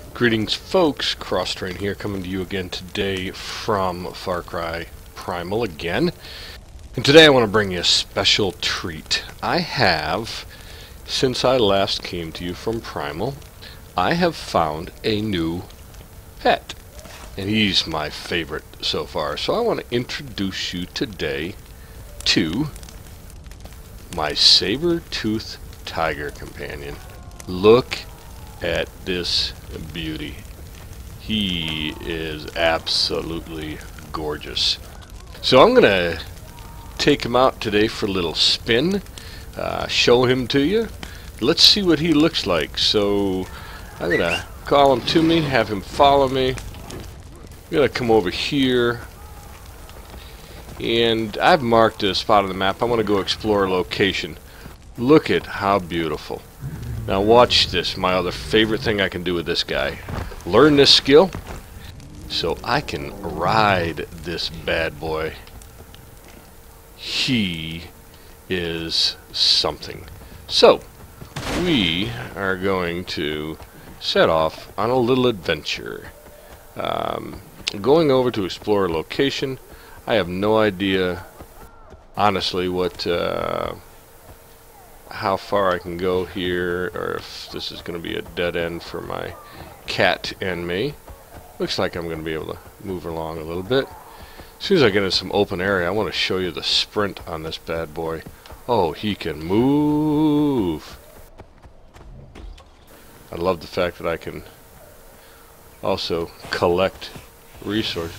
Greetings folks, Crosstrain here, coming to you again today from Far Cry Primal again. And today I want to bring you a special treat. I have, since I last came to you from Primal, I have found a new pet. And he's my favorite so far. So I want to introduce you today to my Saber-tooth tiger companion. Look at this beauty. He is absolutely gorgeous. So I'm gonna take him out today for a little spin, show him to you. Let's see what he looks like. So I'm gonna call him to me, have him follow me. I'm gonna come over here, and I've marked a spot on the map. I want to go explore a location. Look at how beautiful. Now watch this, my other favorite thing I can do with this guy. Learn this skill so I can ride this bad boy. He is something. So, we are going to set off on a little adventure. Going over to explore a location. I have no idea, honestly, what... how far I can go here, or if this is going to be a dead end for my cat and me. Looks like I'm going to be able to move along a little bit. As soon as I get into some open area, I want to show you the sprint on this bad boy. Oh, he can move. I love the fact that I can also collect resources.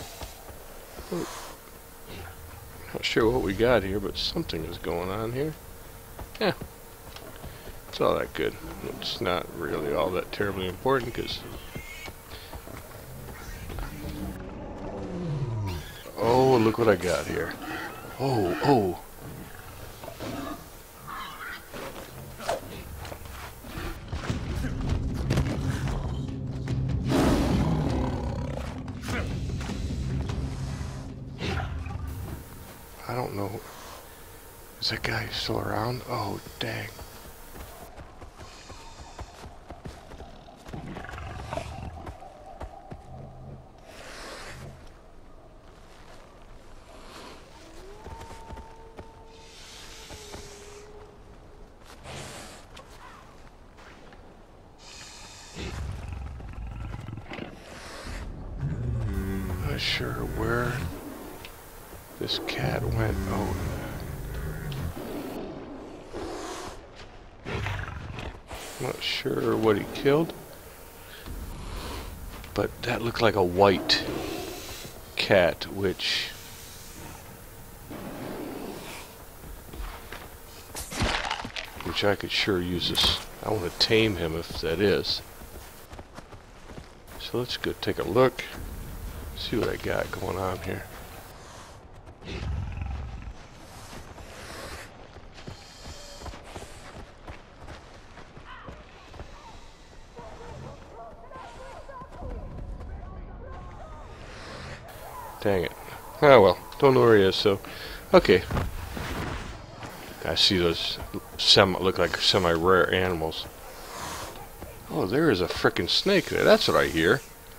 Not sure what we got here, but something is going on here. Yeah, it's all that good. It's not really all that terribly important because... Oh, look what I got here. Oh. I don't know. Is that guy still around? Oh, dang. Not sure where this cat went. Oh. Not sure what he killed, but that looked like a white cat, which I could sure use this. I want to tame him if that is. So let's go take a look, see what I got going on here. Dang it. Oh well, don't know where he is, so... Okay. I see those look like semi-rare animals. Oh, there is a frickin' snake there. That's what I hear.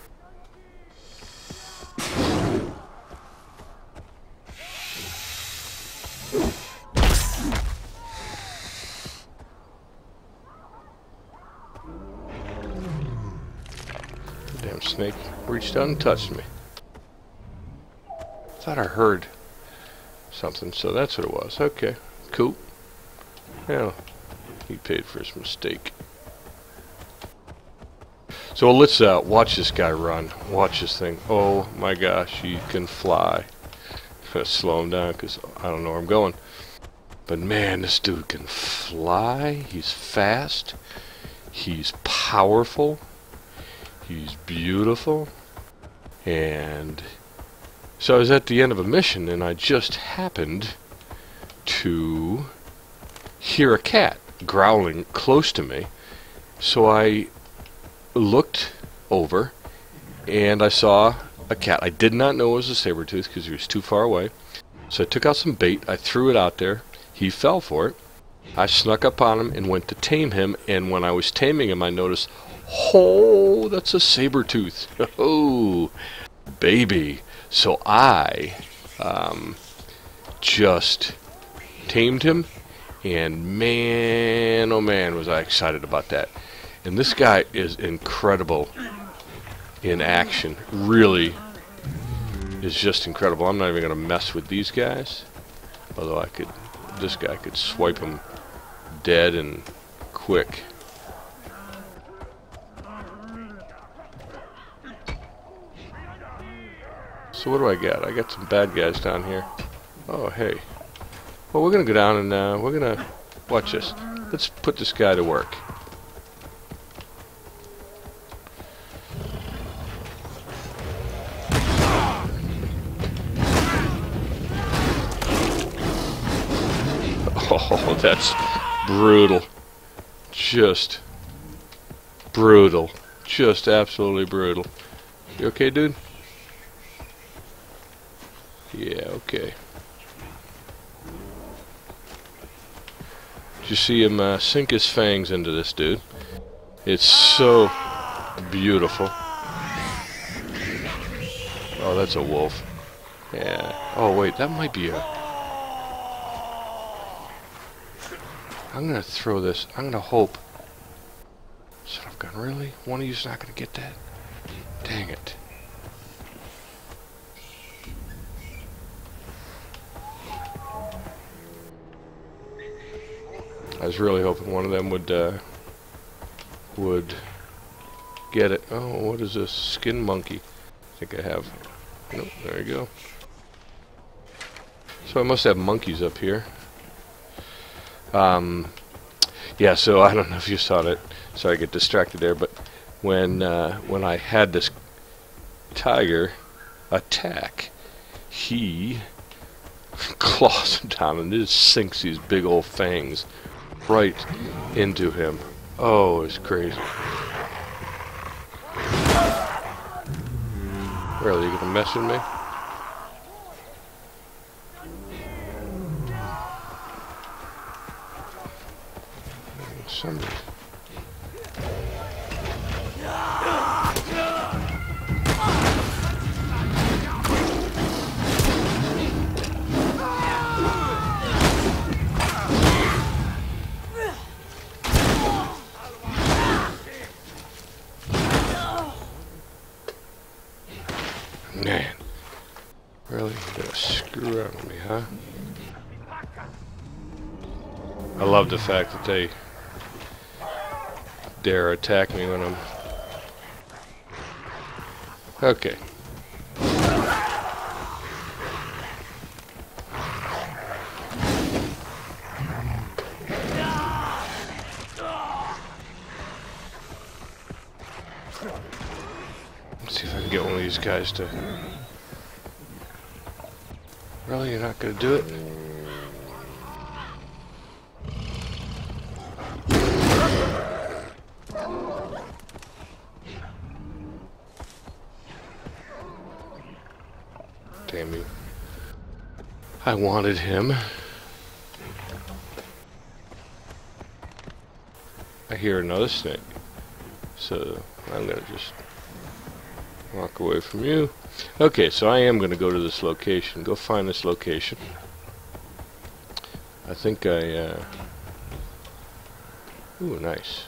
The damn snake reached out and touched me. Thought I heard something, so that's what it was. Okay, cool. Yeah, he paid for his mistake. So let's watch this guy run. Watch this thing. Oh my gosh, he can fly. Let's slow him down because I don't know where I'm going. But man, this dude can fly. He's fast. He's powerful. He's beautiful. And... so I was at the end of a mission and I just happened to hear a cat growling close to me. So I looked over and I saw a cat. I did not know it was a saber-tooth because he was too far away. So I took out some bait, I threw it out there. He fell for it. I snuck up on him and went to tame him, and when I was taming him I noticed, Oh, that's a saber-tooth. Oh, baby. So I just tamed him, and man, oh man, was I excited about that. And this guy is incredible in action. Really is just incredible. I'm not even going to mess with these guys. Although I could, this guy could swipe him dead and quick. So what do I got? I got some bad guys down here. Oh, hey. Well, we're going to go down and we're going to... Watch this. Let's put this guy to work. Oh, that's brutal. Just brutal. Just absolutely brutal. You okay, dude? Yeah, okay. Did you see him sink his fangs into this dude? It's so beautiful. Oh, that's a wolf. Yeah. Oh, wait, that might be a... I'm gonna throw this. I'm gonna hope. Son of a gun, really? One of you's not gonna get that? Dang it. I was really hoping one of them would get it. Oh, what is this? Skin monkey. I think I have. Nope, there you go. So I must have monkeys up here. Yeah, so I don't know if you saw that. Sorry, I get distracted there, but when I had this tiger attack, he claws him down and just sinks these big old fangs right into him. Oh, it's crazy. Really, you gonna mess with me? Somebody. Man, really? You're gonna screw around with me, huh? I love the fact that they dare attack me when I'm... Okay. Let's see if I can get one of these guys to... Really? You're not gonna do it? Damn you. I wanted him. I hear another snake. So I'm gonna just walk away from you. Okay, so I am gonna go to this location. Go find this location. I think I ooh, nice.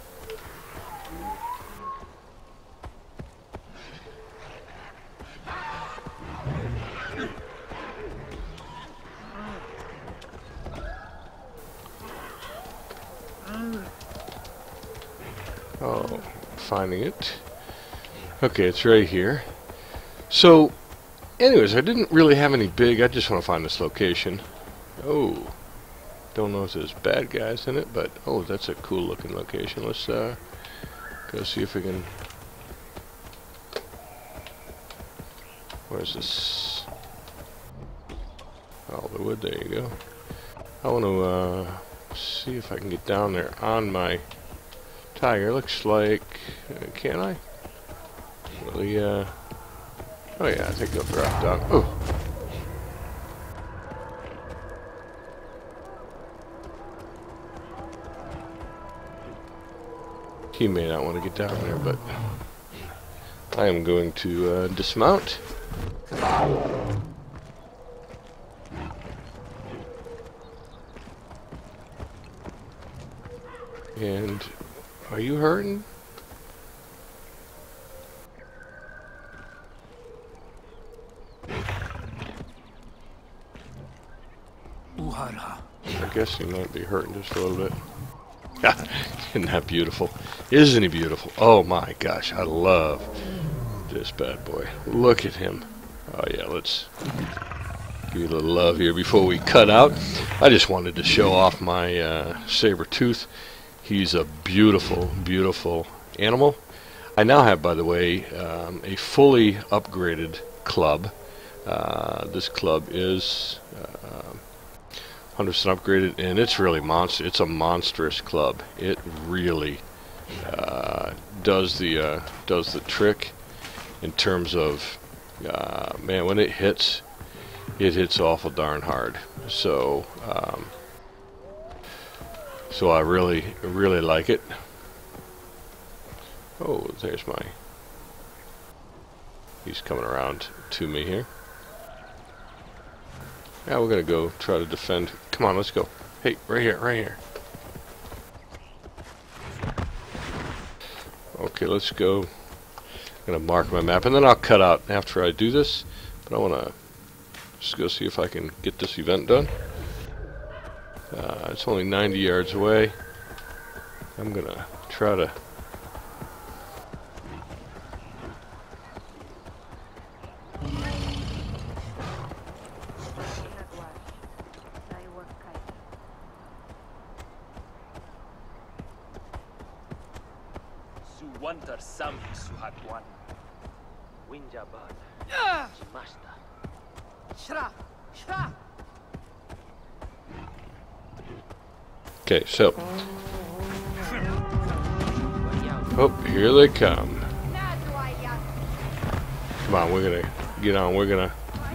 Oh, finding it. Okay, it's right here. So, anyways, I didn't really have any big... I just want to find this location. Oh. Don't know if there's bad guys in it, but... Oh, that's a cool looking location. Let's go see if we can... Where's this? Oh, the wood. There you go. I want to see if I can get down there on my... tiger. Looks like... can I? Really, oh yeah, I think they'll drop down. Oh! He may not want to get down there, but I am going to dismount. And are you hurting? I guess he might be hurting just a little bit. Isn't that beautiful? Isn't he beautiful? Oh my gosh, I love this bad boy. Look at him. Oh yeah, let's give you a little love here before we cut out. I just wanted to show off my Saber-tooth. He's a beautiful, beautiful animal. I now have, by the way, a fully upgraded club. This club is 100% upgraded, and it's really it's a monstrous club. It really does the trick in terms of man, when it hits awful darn hard. So so I really like it. Oh, there's he's coming around to me here. Yeah, we're gonna go try to defend. Come on, let's go. Hey, right here, right here. Okay, let's go. I'm gonna mark my map, and then I'll cut out after I do this. But I wanna just go see if I can get this event done. It's only 90 yards away. I'm gonna try to. Okay, so. Oh, here they come. Come on, we're gonna get on. We're gonna.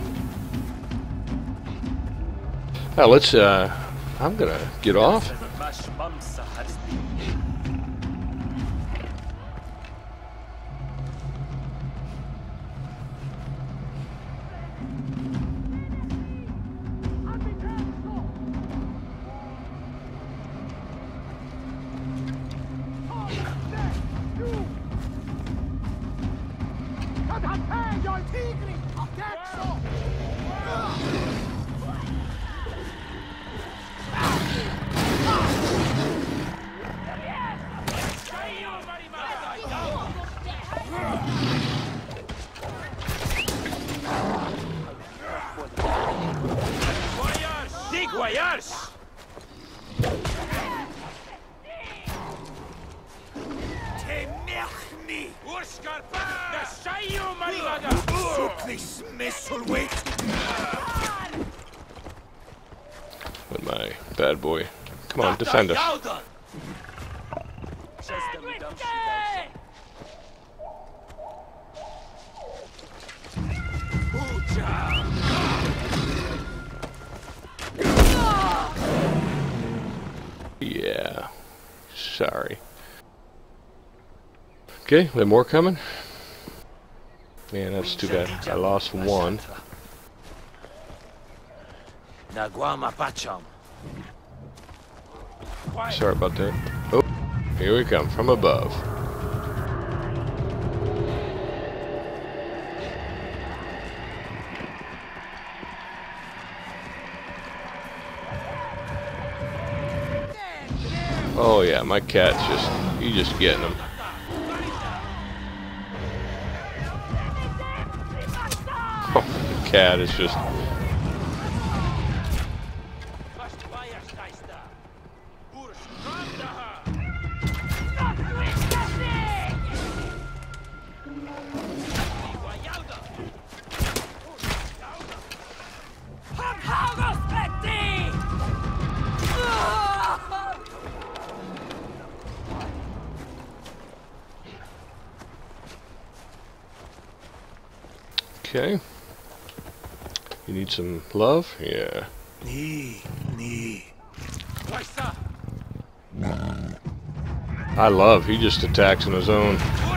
Now let's. I'm gonna get off. With my bad boy. Come on, defend us. Yeah. Sorry. Okay, we have more coming. Man, that's too bad. I lost one. Sorry about that. Oh, here we come from above. Oh yeah, my cat's he's just getting them. Oh, the cat is just. Okay. You need some love? Yeah. I love, he just attacks on his own.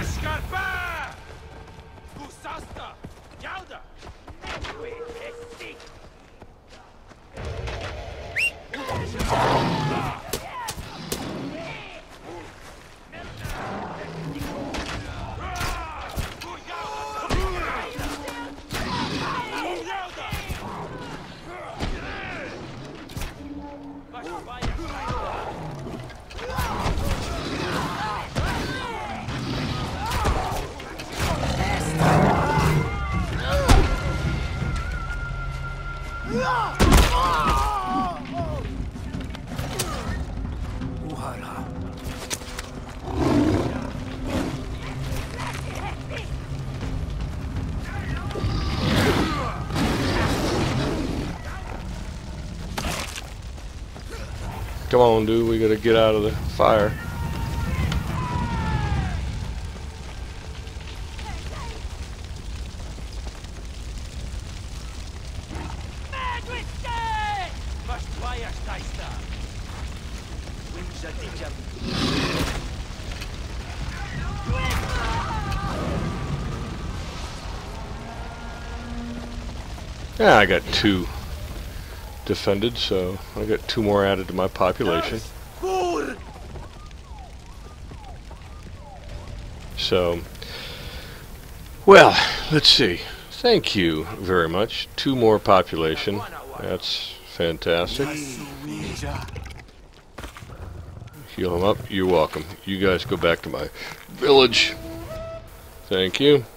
Come on, dude, we gotta get out of the fire. Yeah, I got 2 defended, so I got 2 more added to my population. So, well, let's see. Thank you very much. 2 more population. That's fantastic. Heal him up. You're welcome. You guys go back to my village. Thank you.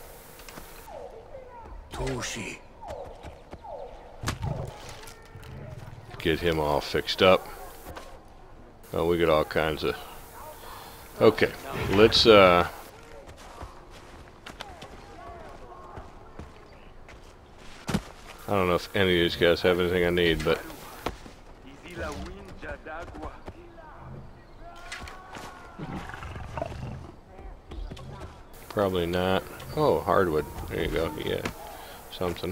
Get him all fixed up. Oh, we got all kinds of... Okay, let's I don't know if any of these guys have anything I need, but... Probably not. Oh, hardwood. There you go. Yeah, something.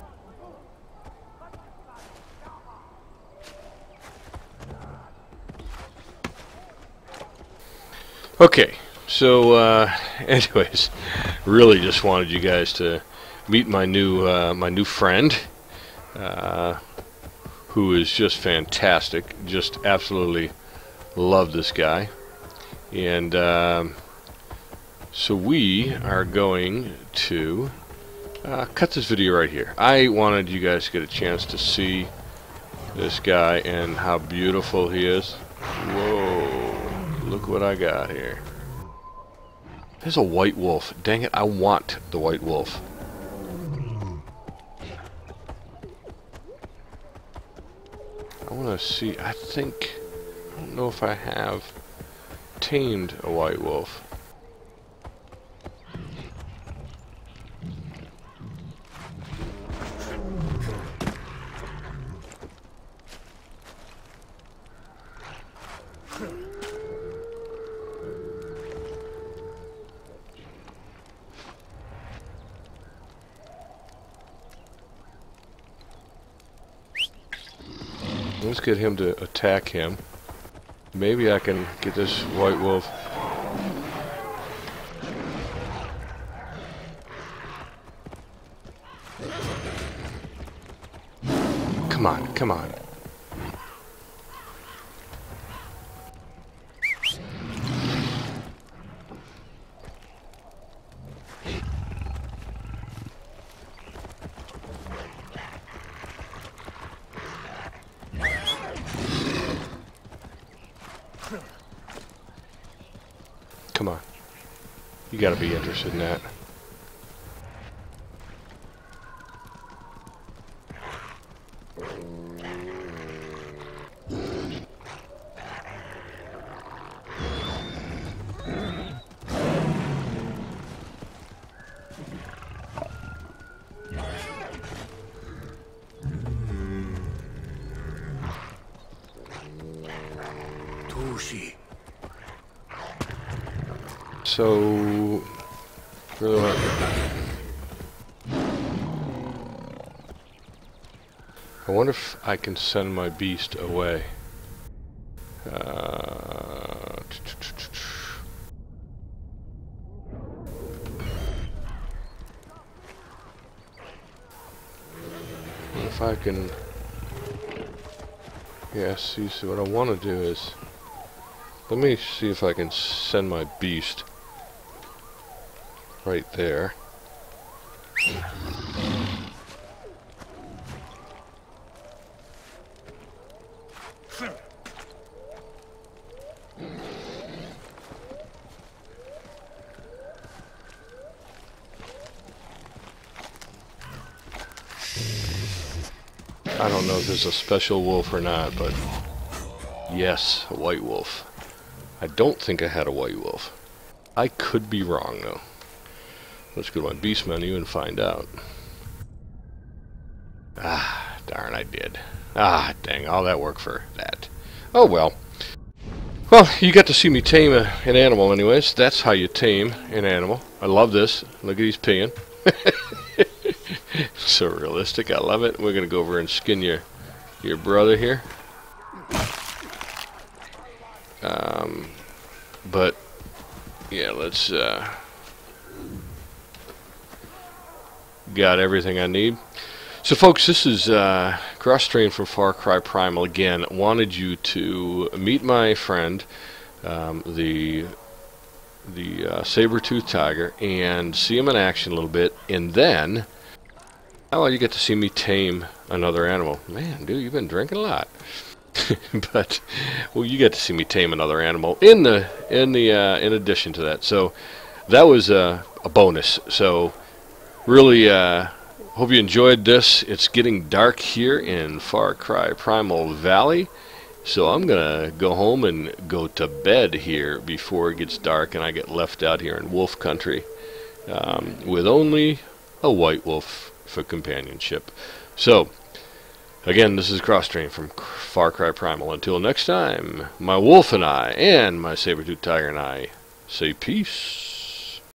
Okay, so anyways, really just wanted you guys to meet my new friend, who is just fantastic. Just absolutely love this guy, and so we are going to cut this video right here. I wanted you guys to get a chance to see this guy and how beautiful he is. Whoa. Look what I got here. There's a white wolf. Dang it, I want the white wolf. I want to see, I don't know if I have tamed a white wolf. Let's get him to attack him. Maybe I can get this white wolf. Come on, come on. Come on. You gotta be interested in that. So, really I wonder if I can send my beast away. if I can... Yeah, see, so what I want to do is... Let me see if I can send my beast right there. I don't know if there's a special wolf or not, but yes, a white wolf. I don't think I had a white wolf. I could be wrong, though. Let's go to my beast menu and find out. Ah, darn, I did. Ah, dang, all that work for that. Oh, well. Well, you got to see me tame an animal anyways. That's how you tame an animal. I love this. Look at he's peeing. So realistic. I love it. We're going to go over and skin your brother here. But, yeah, let's... got everything I need. So, folks, this is Cross-Train from Far Cry Primal. Again, wanted you to meet my friend, the Saber-tooth tiger, and see him in action a little bit, and then... Oh, you get to see me tame another animal. Man, dude, you've been drinking a lot. But, well, you get to see me tame another animal in addition to that. So that was a bonus. So really hope you enjoyed this. It's getting dark here in Far Cry Primal Valley. So I'm going to go home and go to bed here before it gets dark and I get left out here in wolf country with only a white wolf for companionship. So, again, this is Cross-Train from Far Cry Primal. Until next time, my wolf and I, and my saber-tooth tiger and I, say peace.